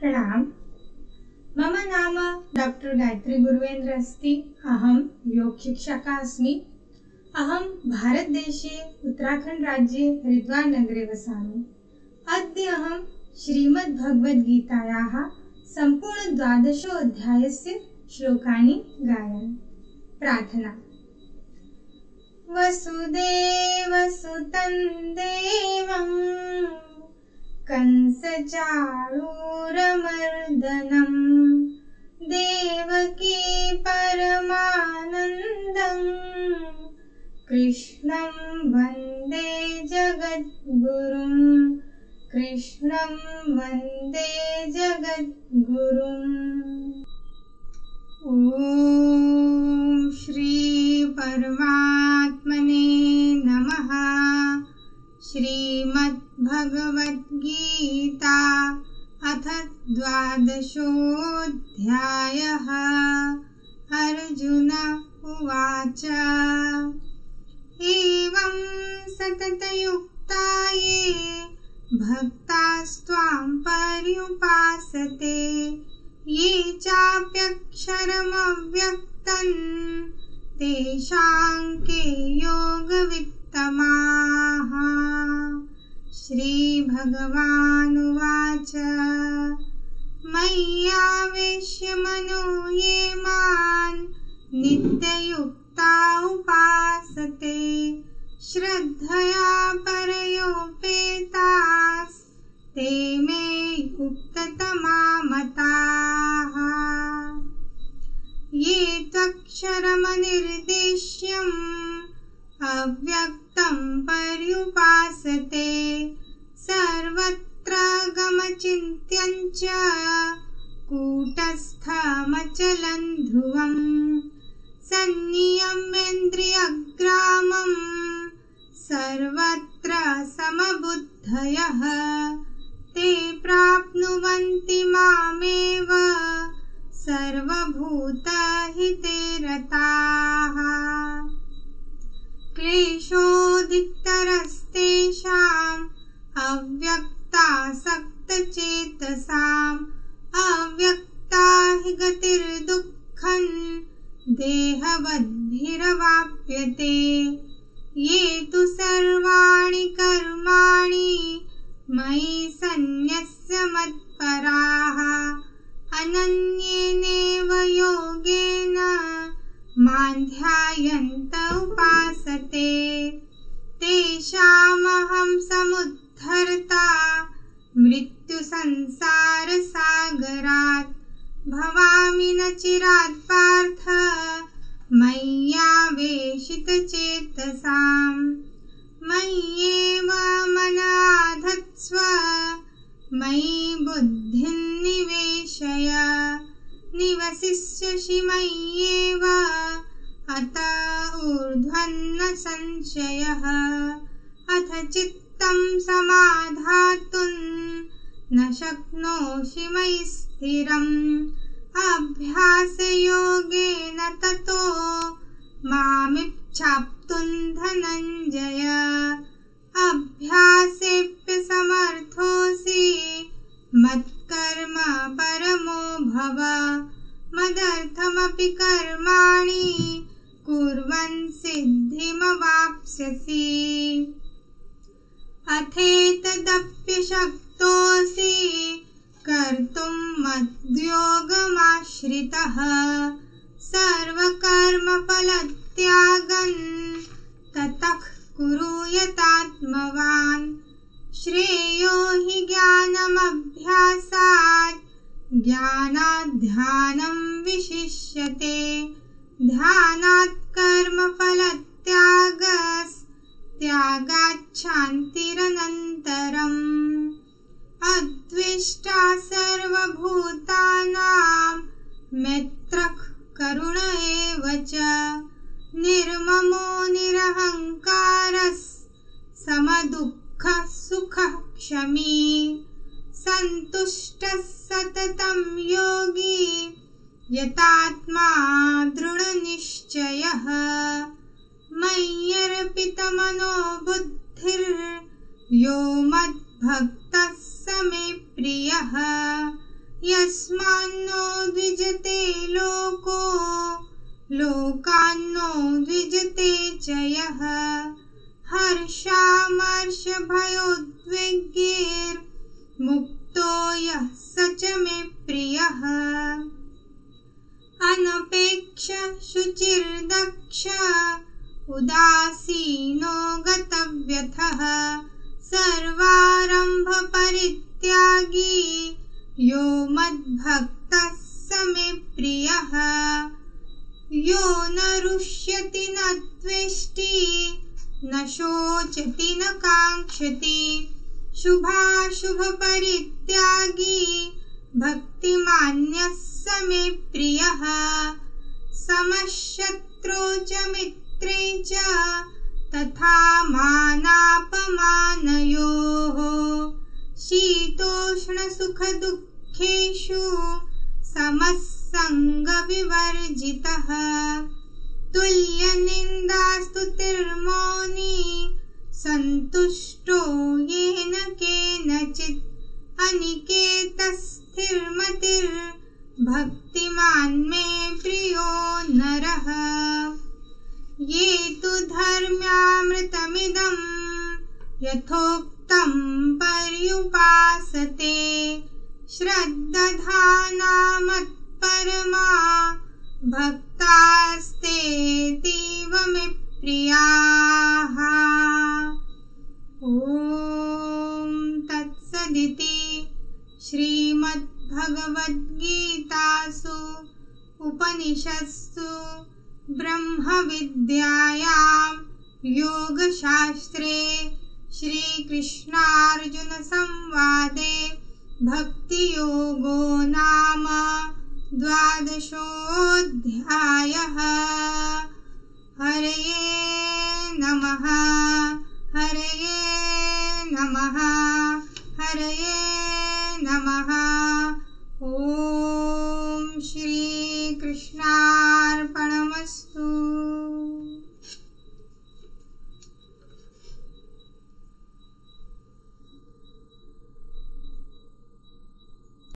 प्रणाम। मम नाम डॉक्टर गायत्री गुरुवेन्द्र अस्ति। अहं योगशिक्षका अस्मि। अहं भारतदेशे उत्तराखण्ड राज्ये हरिद्वार नगरे वसामि। अद्य अहं श्रीमद्भगवद्गीतायाः सम्पूर्ण 12 अध्यायस्य श्लोकानि गायामि। प्रार्थना। वसुदेवसुतं देवं कंसचाणूरमर्दनं देवकी परमानन्दं कृष्णं वन्दे जगद्गुरुं कृष्णं वन्दे जगद्गुरुम्। ॐ श्री परमात्मने नमः। श्रीमद्भगवद्गीता अथ 12 अर्जुन उवाच। एवं सततयुक्ता ये भक्तास्त्वां पर्युपासते ये चाप्यक्षरमव्यक्तं तेषां के योगवित्तमाः। श्रीभगवानुवाच। मय्यावेश्य मनो ये मां नित्ययुक्ता उपासते श्रद्धया परयोपेतास् ते मे युक्ततमा मताः। ये त्वक्षरमनिर्देश्यम् अव्यक्तं पर्युपासते सर्वत्र गमचिन्त्यं च कूटस्थमचलं ध्रुवम् संनियम्येन्द्रियग्रामं सर्वत्र समबुद्धयः ते प्राप्नुवन्ति मामेव सर्वभूतहिते रताः। क्लेशोदितरस्तेषाम् अव्यक्तासक्तचेतसाम् अव्यक्ता हि गतिर्दुःखं देहवद्भिरवाप्यते। ये तु सर्वाणि कर्माणि मयि सन्न्यस्य मत्पराः अनन्येनैव योगेन मां ध्यायन्त उपासते तेषामहं समुद्धर्ता मृत्युसंसारसागरात् भवामि न चिरात् पार्थ मय्यावेशितचेतसाम्। मय्येव मनाधत्स्व मयि बुद्धिं निवेशय निवसिष्यसि मय्येव अत ऊर्ध्वन्न संशयः। अथ चित्तं समाधातुं न शक्नोषि मयि स्थिरम् अभ्यासयोगेन ततो मामिच्छाप्तुं धनञ्जय। अभ्यासेऽप्यसमर्थोऽसि मत्कर्म परमो भव मदर्थमपि कर्माणि कुर्वन् सिद्धिमवाप्स्यसि। अथेतदप्यशक्तोऽसि कर्तुं मद्योगमाश्रितः सर्वकर्मफलत्यागं ततः कुरु यतात्मवान्। श्रेयो हि ज्ञानमभ्यासात् ज्ञानात् ध्यानं विशिष्यते ध्यानात् कर्मफलत्यागात् शान्तिरनन्तरम्। अद्वेष्टा सर्वभूतानां मैत्रः करुण एव च निर्ममो निरहङ्कारः समदुःखः सुखः क्षमी सन्तुष्टः सततं योगी यतात्मा दृढनिश्चयः। मय्यर्पितमनो बुद्धिर्यो मद्भक्तः स मे प्रियः यस्मान्नो द्विजते लोको लोकान्नो द्विजते च यः हर्षामर्षभयोद्वेगैर्मुक्तो यः स च मे प्रियः अनपेक्ष शुचिर्दक्ष उदासीनो गतव्यथः सर्वारम्भ परित्यागी यो मद्भक्तः स मे प्रियः यो न रुष्यति न द्वेष्टि न शोचति न काङ्क्षति शुभाशुभ परित्यागी भक्तिमान्यः स मे प्रियः समशत्रौ च मित्रे च तथा मानापमानयोः शीतोष्णसुखदुःखेषु समः सङ्गविवर्जितः तुल्यनिन्दास्तुतिर्मौनी सन्तुष्टो येन केनचित् अनिकेतः स्थिरमतिर्भक्तिमान् मे प्रियो नरः ये तु धर्म्यामृतमिदं यथोक्तं पर्युपासते श्रद्दधाना मत्परमा भक्तास्तेऽतीव मे प्रियाः। ॐ तत्सदिति श्रीमद्भगवद्गीतासु उपनिषत्सु ब्रह्मविद्यायां योगशास्त्रे श्रीकृष्णार्जुनसंवादे भक्तियोगो नाम 12ोऽध्यायः। हरये नमः हरये नमः हरये नमः। ॐ श्रीकृष्णार्पणमस्तु।